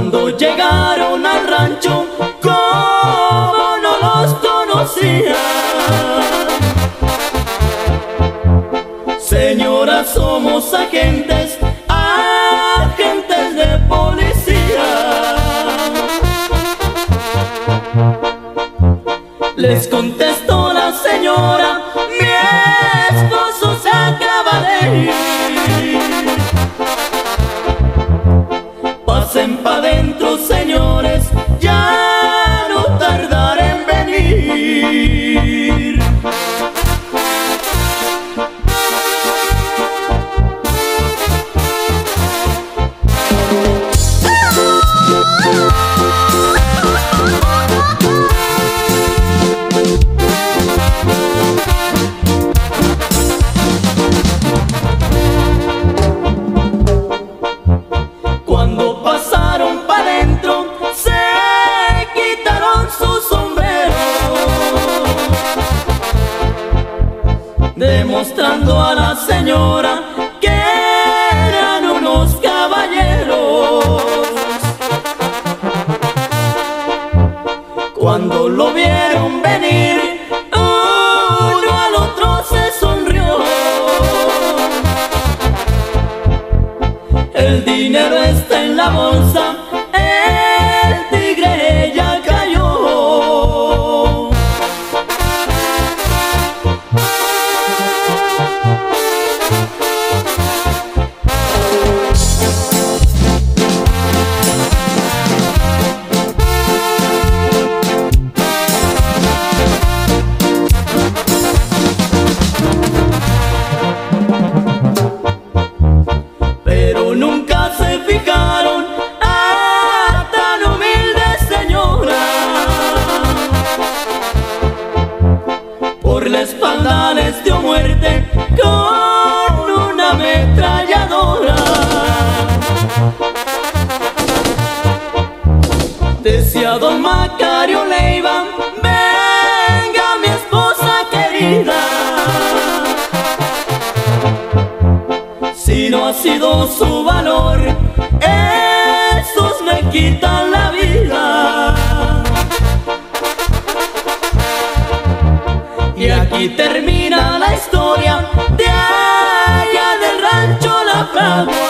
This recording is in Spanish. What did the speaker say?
Cuando llegaron al rancho, como no los conocía, señora, somos agentes de policía. Les contestó la señora: mi esposo se acaba de ir. Pasen pa' dentro, señores, ya no tardará en venir. Cuando pasaron pa' dentro, se quitaron sus sombreros, demostrando a la señora que eran unos caballeros. Cuando lo vieron venir, uno al otro se sonrió. El dinero está en la bolsa, el tigre ya cayó. Pero nunca se fijaron a tan humilde señora. Por la espalda les dio muerte con una ametralladora. Decía don Macario Leiva: venga mi esposa querida, si no ha sido su valor, esos me quitan la vida. Y aquí termina la historia de allá del rancho La Fragua.